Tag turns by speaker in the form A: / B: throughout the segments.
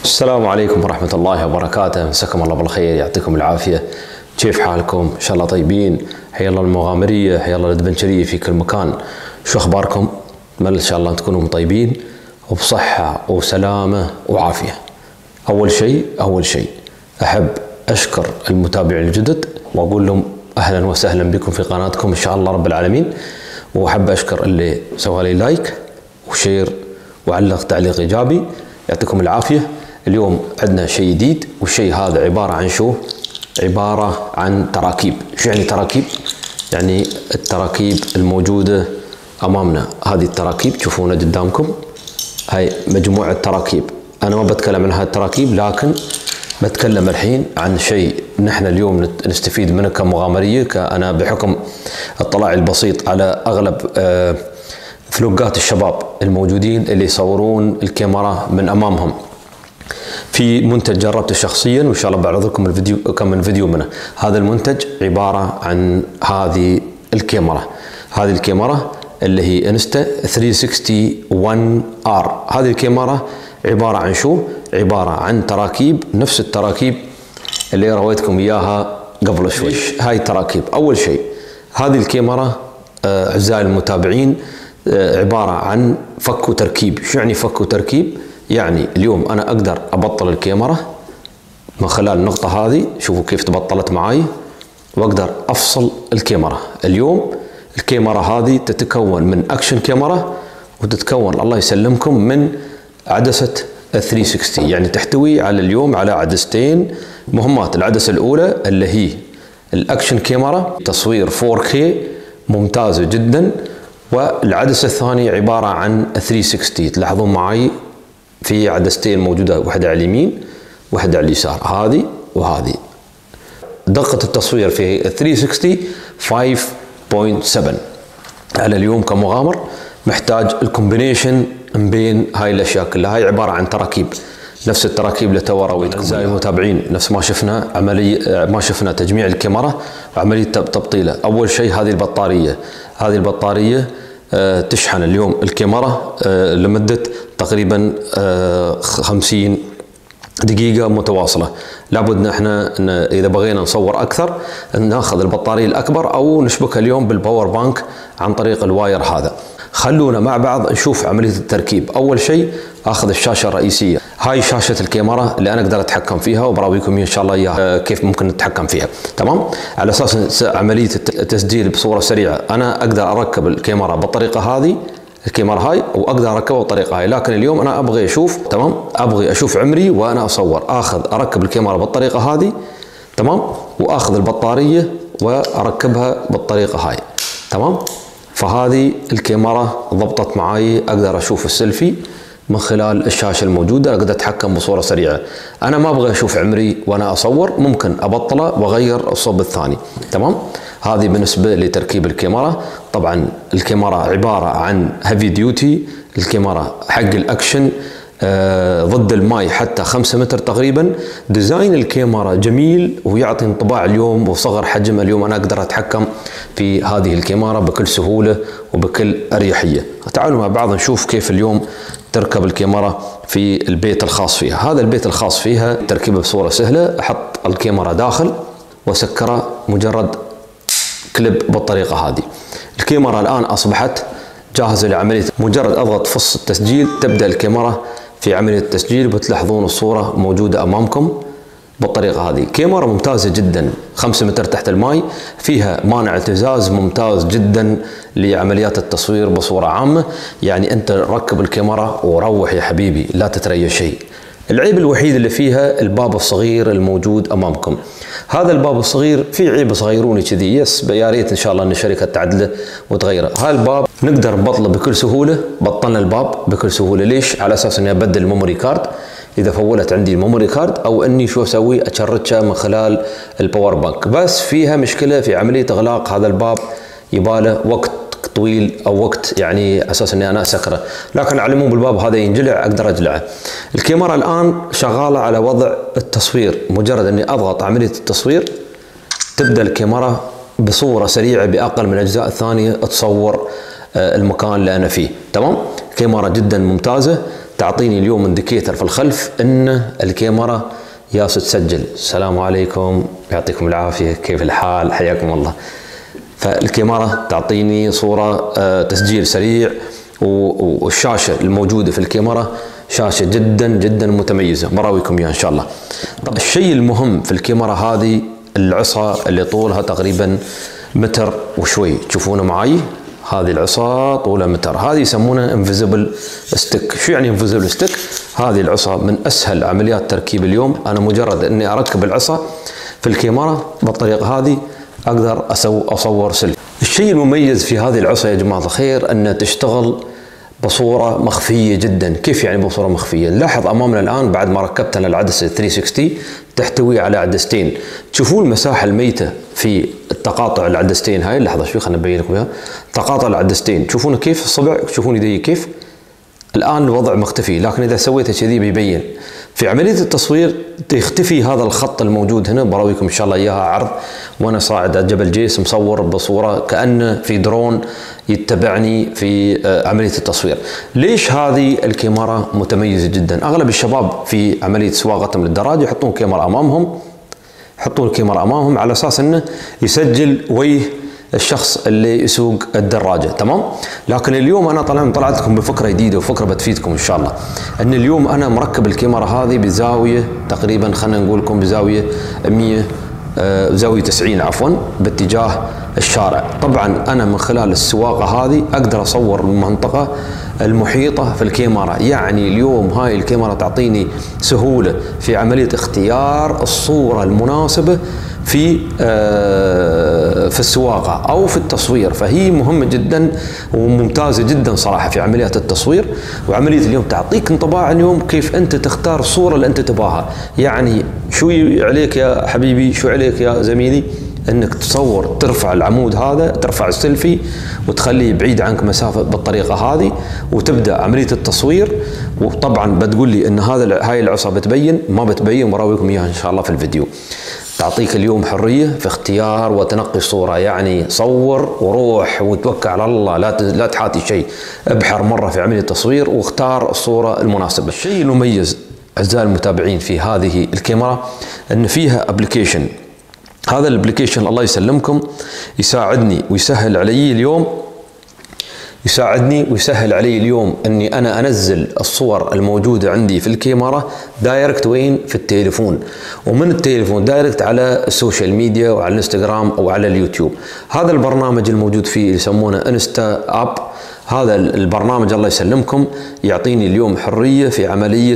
A: السلام عليكم ورحمة الله وبركاته، مساكم الله بالخير، يعطيكم العافية. كيف حالكم؟ إن شاء الله طيبين. حيا الله المغامرية، حيا الله الادفنشرية في كل مكان. شو أخباركم؟ إن شاء الله تكونوا طيبين وبصحة وسلامة وعافية. أول شيء أحب أشكر المتابعين الجدد وأقول لهم أهلا وسهلا بكم في قناتكم إن شاء الله رب العالمين. وأحب أشكر اللي سوى لي لايك وشير وعلق تعليق إيجابي، يعطيكم العافية. اليوم عندنا شيء جديد، والشيء هذا عبارة عن شو؟ عبارة عن تراكيب. شو يعني تراكيب؟ يعني التراكيب الموجودة أمامنا. هذه التراكيب تشوفونها قدامكم، هاي مجموعة تراكيب. أنا ما بتكلم عن هاي التراكيب، لكن بتكلم الحين عن شيء نحن اليوم نستفيد منه كمغامرية. أنا بحكم اطلاعي البسيط على أغلب فلوقات الشباب الموجودين اللي يصورون الكاميرا من أمامهم، في منتج جربته شخصيا وإن شاء الله بعرض لكم الفيديو، كم من فيديو منه. هذا المنتج عبارة عن هذه الكاميرا. هذه الكاميرا اللي هي انستا 361 ار. هذه الكاميرا عبارة عن شو؟ عبارة عن تراكيب، نفس التراكيب اللي رويتكم إياها قبل شوي. هاي التراكيب. أول شيء هذه الكاميرا أعزائي المتابعين عبارة عن فك وتركيب. شو يعني فك وتركيب؟ يعني اليوم أنا أقدر أبطل الكاميرا من خلال النقطة هذه، شوفوا كيف تبطلت معاي، وأقدر أفصل الكاميرا. اليوم الكاميرا هذه تتكون من أكشن كاميرا، وتتكون الله يسلمكم من عدسة 360، يعني تحتوي على اليوم على عدستين مهمات. العدسة الأولى اللي هي الأكشن كاميرا، تصوير 4K ممتازة جدا، والعدسة الثانية عبارة عن 360. تلاحظون معي في عدستين موجودة، واحدة على اليمين واحدة على اليسار، هذه وهذه. دقة التصوير في 360 5.7. أنا اليوم كمغامر محتاج الكومبينيشن بين هاي الأشياء كلها. هاي عبارة عن تراكيب، نفس التراكيب اللي تو رويتكم. أعزائي المتابعين، نفس ما شفنا ما شفنا تجميع الكاميرا وعملية تبطيله. أول شيء هذه البطارية. هذه البطارية تشحن اليوم الكاميرا لمدة تقريبا 50 دقيقة متواصلة. لابد نحن إذا بغينا نصور أكثر ناخذ البطارية الأكبر أو نشبكها اليوم بالباور بانك عن طريق الواير هذا. خلونا مع بعض نشوف عملية التركيب. أول شيء أخذ الشاشة الرئيسية. هاي شاشة الكاميرا اللي أنا أقدر أتحكم فيها، وبراويكم إن شاء الله إياها كيف ممكن نتحكم فيها. تمام؟ على أساس عملية التسجيل بصورة سريعة أنا أقدر أركب الكاميرا بالطريقة هذه، الكاميرا هاي، واقدر اركبها بالطريقه هاي. لكن اليوم انا ابغي اشوف، تمام، ابغي اشوف عمري وانا اصور. اركب الكاميرا بالطريقه هذه، تمام، واخذ البطاريه واركبها بالطريقه هاي، تمام. فهذه الكاميرا ضبطت معي، اقدر اشوف السيلفي من خلال الشاشه الموجوده، اقدر اتحكم بصوره سريعه. انا ما ابغى اشوف عمري وانا اصور، ممكن ابطله واغير الصوب الثاني، تمام. هذه بالنسبه لتركيب الكاميرا. طبعا الكاميرا عباره عن هيفي ديوتي، الكاميرا حق الاكشن، ضد الماي حتى 5 متر تقريبا. ديزاين الكاميرا جميل ويعطي انطباع اليوم وصغر حجم. اليوم انا اقدر اتحكم في هذه الكاميرا بكل سهوله وبكل اريحيه. تعالوا مع بعض نشوف كيف اليوم تركب الكاميرا في البيت الخاص فيها. هذا البيت الخاص فيها تركيبه بصوره سهله. احط الكاميرا داخل واسكرها، مجرد كليب بالطريقه هذه. الكاميرا الان اصبحت جاهزه لعمليه، مجرد اضغط فص التسجيل تبدا الكاميرا في عمليه التسجيل، وتلاحظون الصوره موجوده امامكم بالطريقه هذه. كاميرا ممتازه جدا، 5 متر تحت الماء، فيها مانع اهتزاز ممتاز جدا لعمليات التصوير بصوره عامه. يعني انت ركب الكاميرا وروح يا حبيبي، لا تتريث شيء. العيب الوحيد اللي فيها الباب الصغير الموجود امامكم. هذا الباب الصغير فيه عيب صغيروني كذي، يا ريت ان شاء الله ان الشركه تعدله وتغيره. هذا الباب نقدر نبطله بكل سهوله. بطلنا الباب بكل سهوله. ليش؟ على اساس اني ابدل الميموري كارد اذا فولت عندي الميموري كارد، او اني شو اسوي؟ اشرتها من خلال الباور بانك. بس فيها مشكله في عمليه اغلاق هذا الباب، يباله وقت طويل او وقت يعني اساس اني انا اسكره. لكن على العموم الباب هذا ينجلع، اقدر اجلعه. الكاميرا الان شغاله على وضع التصوير، مجرد اني اضغط عمليه التصوير تبدا الكاميرا بصوره سريعه باقل من الاجزاء الثانيه تصور المكان اللي انا فيه، تمام. كاميرا جدا ممتازه. تعطيني اليوم انديكيتر في الخلف ان الكاميرا ياس تسجل. السلام عليكم، يعطيكم العافية، كيف الحال، حياكم الله. فالكاميرا تعطيني صورة تسجيل سريع، والشاشة الموجودة في الكاميرا شاشة جدا جدا متميزة، براويكم اياها ان شاء الله. طب الشيء المهم في الكاميرا هذه العصا اللي طولها تقريبا متر وشوي، تشوفونه معي، هذه العصا طولها متر، هذه يسمونها انفيزبل ستيك. شو يعني انفيزبل ستيك؟ هذه العصا من اسهل عمليات تركيب اليوم. انا مجرد اني اركب العصا في الكاميرا بالطريقة هذه اقدر اصور سيلفي. الشيء المميز في هذه العصا يا جماعة الخير انها تشتغل بصورة مخفية جدا. كيف يعني بصورة مخفية؟ نلاحظ امامنا الان بعد ما ركبت انا العدسة 360 تحتوي على عدستين. تشوفون المساحة الميتة في التقاطع العدستين هاي. لحظة شوي خلينا نبين لكم اياها. تقاطع العدستين تشوفون كيف الصبع، تشوفون يدي كيف. الان الوضع مختفي، لكن اذا سويته كذي بيبين. في عملية التصوير تختفي هذا الخط الموجود هنا، براويكم ان شاء الله اياها عرض وانا صاعد على جبل جيس مصور بصورة كأنه في درون يتبعني في عملية التصوير. ليش هذه الكاميرا متميزة جدا؟ اغلب الشباب في عملية سواقتهم للدراجة يحطون كاميرا امامهم، يحطون الكاميرا امامهم على اساس انه يسجل وجه الشخص اللي يسوق الدراجة، تمام؟ لكن اليوم انا طلعت لكم بفكرة جديدة وفكرة بتفيدكم ان شاء الله. ان اليوم انا مركب الكاميرا هذه بزاوية تقريبا، خلينا نقول لكم بزاوية 100 زاوية 90 عفوا باتجاه الشارع. طبعا انا من خلال السواقة هذه اقدر اصور المنطقة المحيطة في الكاميرا. يعني اليوم هاي الكاميرا تعطيني سهولة في عملية اختيار الصورة المناسبة في السواقة أو في التصوير. فهي مهمة جدا وممتازة جدا صراحة في عمليات التصوير. وعملية اليوم تعطيك انطباع اليوم كيف أنت تختار الصورة اللي أنت تباها. يعني شو عليك يا حبيبي، شو عليك يا زميلي، انك تصور، ترفع العمود هذا، ترفع السيلفي وتخليه بعيد عنك مسافة بالطريقة هذه، وتبدأ عملية التصوير. وطبعا بتقول لي ان هاي العصا بتبين، ما بتبين، براويكم اياها ان شاء الله في الفيديو. تعطيك اليوم حرية في اختيار وتنقي الصورة. يعني صور وروح وتوكل على الله، لا تحاتي شيء، ابحر مرة في عملية التصوير واختار الصورة المناسبة. الشيء المميز اعزائي المتابعين في هذه الكاميرا ان فيها ابلكيشن. هذا الابلكيشن الله يسلمكم يساعدني ويسهل علي اليوم اني انا انزل الصور الموجودة عندي في الكاميرا دايركت وين؟ في التليفون، ومن التليفون دايركت على السوشيال ميديا وعلى الانستغرام او على اليوتيوب. هذا البرنامج الموجود فيه يسمونه انستا اب. هذا البرنامج الله يسلمكم يعطيني اليوم حرية في عملية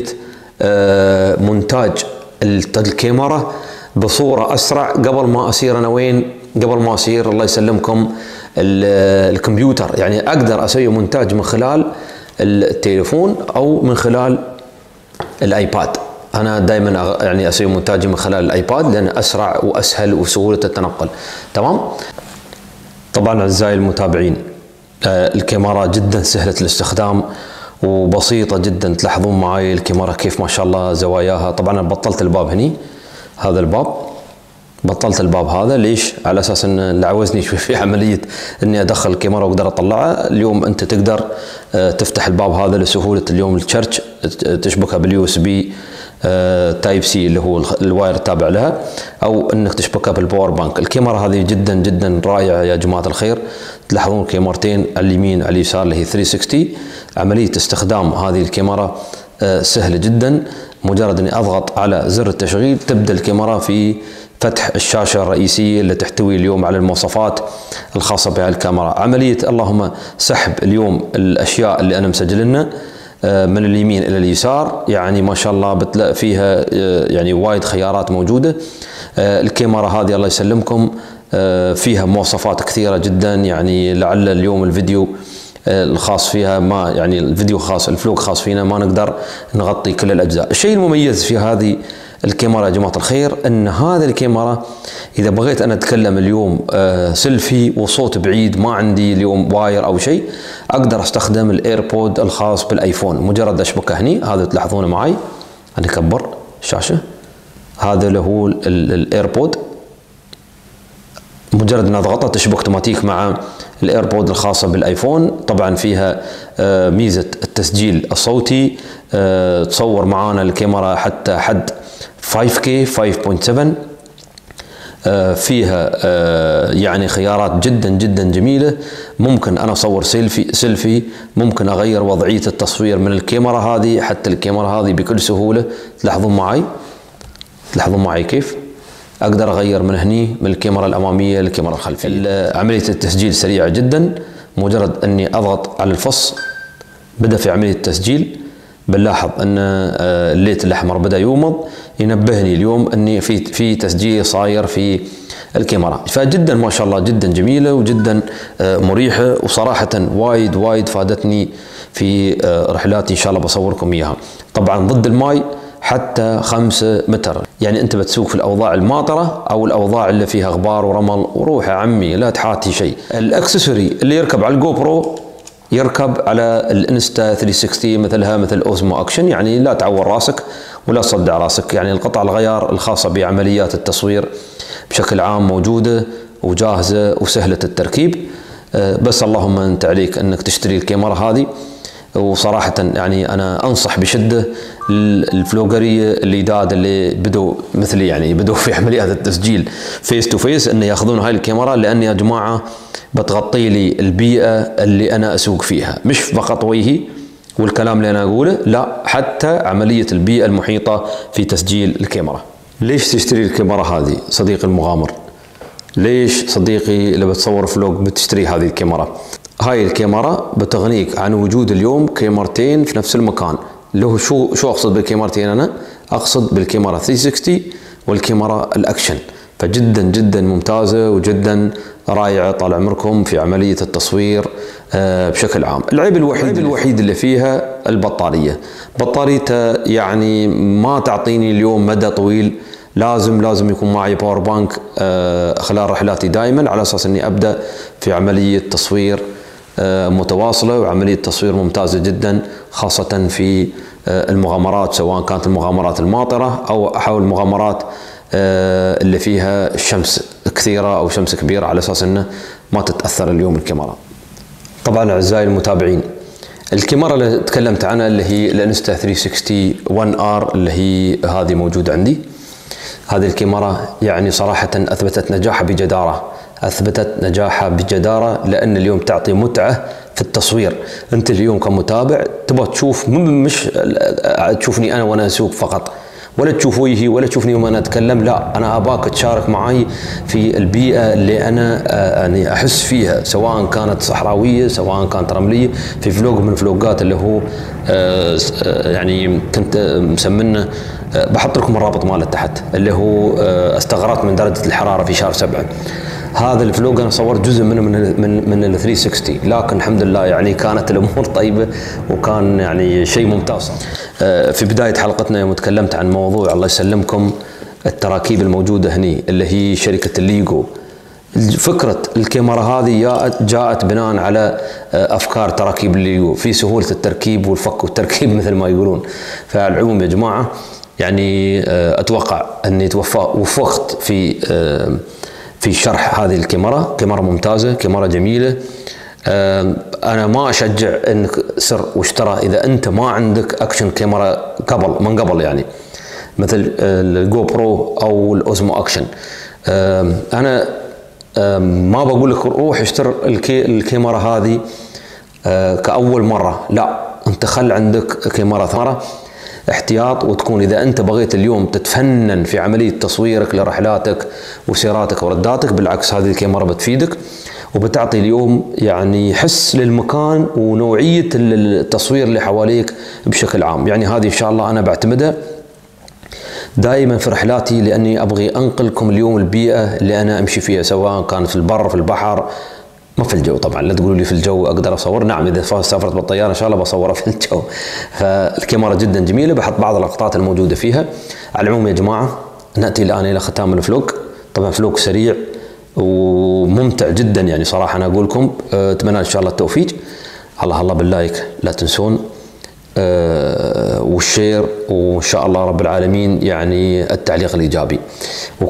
A: مونتاج الكاميرا بصورة أسرع. قبل ما أصير أنا وين؟ قبل ما أصير الله يسلمكم الكمبيوتر. يعني أقدر أسوي مونتاج من خلال التليفون أو من خلال الآيباد. أنا دائما يعني أسوي مونتاجي من خلال الآيباد لأن أسرع وأسهل وسهولة التنقل، تمام؟ طبعا أعزائي المتابعين الكاميرا جدا سهلة الاستخدام وبسيطة جدا. تلاحظون معي الكاميرا كيف ما شاء الله زواياها. طبعا أنا بطلت الباب هني، هذا الباب بطلت الباب هذا. ليش؟ على اساس ان اللي عوزني شوي في عمليه اني ادخل الكاميرا واقدر اطلعها. اليوم انت تقدر تفتح الباب هذا لسهوله اليوم التشارج، تشبكها باليو اس بي تايب سي اللي هو الواير التابع لها، او انك تشبكها بالباور بانك. الكاميرا هذه جدا جدا رائعه يا جماعه الخير. تلاحظون كاميرتين على اليمين على اليسار اللي هي 360. عمليه استخدام هذه الكاميرا سهله جدا. مجرد اني اضغط على زر التشغيل تبدا الكاميرا في فتح الشاشه الرئيسيه اللي تحتوي اليوم على المواصفات الخاصه بهذه الكاميرا. عمليه اللهم سحب اليوم الاشياء اللي انا مسجلنا من اليمين الى اليسار. يعني ما شاء الله بتلاقي فيها يعني وايد خيارات موجوده. الكاميرا هذه الله يسلمكم فيها مواصفات كثيره جدا. يعني لعل اليوم الفيديو الخاص فيها ما يعني الفيديو خاص الفلوق خاص فينا ما نقدر نغطي كل الاجزاء. الشيء المميز في هذه الكاميرا يا جماعه الخير ان هذه الكاميرا اذا بغيت انا اتكلم اليوم سيلفي وصوت بعيد، ما عندي اليوم واير او شيء، اقدر استخدم الايربود الخاص بالايفون. مجرد اشبكه هني، هذا تلاحظونه معي انا اكبر الشاشه، هذا اللي هو الايربود. مجرد ان اضغطها تشبك اوتوماتيك مع الايربود الخاصه بالايفون. طبعا فيها ميزه التسجيل الصوتي، تصور معانا الكاميرا حتى حد 5K 5.7. فيها يعني خيارات جدا جدا جميلة. ممكن أنا أصور سيلفي، ممكن أغير وضعية التصوير من الكاميرا هذه حتى الكاميرا هذه بكل سهولة. تلاحظون معي كيف أقدر أغير من هني، من الكاميرا الأمامية للكاميرا الخلفية. عملية التسجيل سريعة جدا، مجرد أني أضغط على الفص بدأ في عملية التسجيل. بنلاحظ أن الليت الأحمر بدأ يومض، ينبهني اليوم أني في تسجيل صاير في الكاميرا. فجدا ما شاء الله جدا جميلة وجدا مريحة، وصراحة وايد فادتني في رحلاتي. إن شاء الله بصوركم إياها. طبعا ضد الماء حتى 5 متر. يعني أنت بتسوق في الأوضاع الماطرة أو الأوضاع اللي فيها غبار ورمل، وروح يا عمي لا تحاتي شيء. الأكسسوري اللي يركب على الجو برو يركب على الانستا 360 مثلها، مثل اوزمو اكشن، يعني لا تعور راسك ولا تصدع راسك. يعني القطع الغيار الخاصة بعمليات التصوير بشكل عام موجودة وجاهزة وسهلة التركيب. بس اللهم انت عليك انك تشتري الكاميرا هذه. وصراحة يعني انا انصح بشدة الفلوجرية اللي بدوا مثلي، يعني بدوا في عمليات التسجيل فيس تو فيس، ان ياخذون هاي الكاميرا، لان يا جماعة بتغطي لي البيئة اللي أنا أسوق فيها، مش فقط وجهي والكلام اللي أنا أقوله، لا حتى عملية البيئة المحيطة في تسجيل الكاميرا. ليش تشتري الكاميرا هذه صديقي المغامر؟ ليش صديقي اللي بتصور فلوج بتشتري هذه الكاميرا؟ هاي الكاميرا بتغنيك عن وجود اليوم كاميرتين في نفس المكان. اللي هو شو أقصد بالكاميرتين؟ أنا أقصد بالكاميرا 360 والكاميرا الأكشن. فجدا جدا ممتازة وجدا رائعة طال عمركم في عملية التصوير بشكل عام. العيب الوحيد اللي فيها البطارية. بطاريتها يعني ما تعطيني اليوم مدى طويل. لازم يكون معي باور بانك خلال رحلاتي دائما، على اساس اني ابدا في عملية تصوير متواصلة وعملية تصوير ممتازة جدا، خاصة في المغامرات، سواء كانت المغامرات الماطرة او المغامرات اللي فيها الشمس كثيرة أو شمس كبيرة، على أساس أنه ما تتأثر اليوم الكاميرا. طبعا أعزائي المتابعين، الكاميرا اللي تكلمت عنها اللي هي الانستا 360 1R اللي هي هذه موجودة عندي. هذه الكاميرا يعني صراحة أثبتت نجاحها بجدارة، لأن اليوم تعطي متعة في التصوير. أنت اليوم كمتابع تبغى تشوف، مش تشوفني أنا وأنا أسوق فقط، ولا تشوف وجهي ولا تشوفني يوم انا اتكلم، لا انا اباك تشارك معي في البيئه اللي انا يعني احس فيها، سواء كانت صحراويه سواء كانت رمليه. في فلوج من فلوجات اللي هو يعني كنت مسمنه، بحط لكم الرابط ماله تحت، اللي هو استغرقت من درجه الحراره في شهر 7. هذا الفلوج انا صورت جزء منه من ال 360، لكن الحمد لله يعني كانت الامور طيبه وكان يعني شيء ممتاز. في بدايه حلقتنا يوم تكلمت عن موضوع الله يسلمكم التراكيب الموجوده هني اللي هي شركه الليجو. فكره الكاميرا هذه جاءت بناء على افكار تراكيب الليجو في سهوله التركيب والفك والتركيب مثل ما يقولون. فعلى العموم يا جماعه يعني اتوقع اني وفقت في شرح هذه الكاميرا. كاميرا ممتازة، كاميرا جميلة. أنا ما أشجع أنك سر واشترى إذا أنت ما عندك أكشن كاميرا من قبل، يعني مثل الجو برو أو الأوزمو أكشن. أنا ما بقول لك روح اشتر الكاميرا هذه كأول مرة، لا أنت خل عندك كاميرا ثانية احتياط، وتكون إذا أنت بغيت اليوم تتفنن في عملية تصويرك لرحلاتك وسيراتك ورداتك، بالعكس هذه الكاميرا بتفيدك وبتعطي اليوم يعني حس للمكان ونوعية التصوير اللي حواليك بشكل عام. يعني هذه إن شاء الله أنا بعتمدها دائما في رحلاتي، لأني أبغي أنقلكم اليوم البيئة اللي أنا أمشي فيها، سواء كانت في البر في البحر، ما في الجو طبعا. لا تقولوا لي في الجو اقدر اصور، نعم اذا سافرت بالطياره ان شاء الله بصورها في الجو. فالكاميرا جدا جميله، بحط بعض اللقطات الموجوده فيها. على العموم يا جماعه ناتي الان الى ختام الفلوج. طبعا فلوج سريع وممتع جدا، يعني صراحه انا اقول لكم اتمنى ان شاء الله التوفيق. الله باللايك لا تنسون، والشير، وان شاء الله رب العالمين يعني التعليق الايجابي.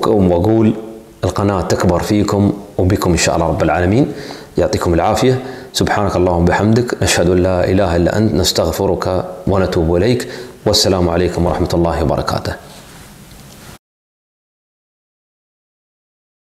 A: واقول القناه تكبر فيكم وبكم ان شاء الله رب العالمين. يعطيكم العافيه. سبحانك اللهم وبحمدك، نشهد أن لا إله إلا أنت، نستغفرك ونتوب إليك. والسلام عليكم ورحمة الله وبركاته.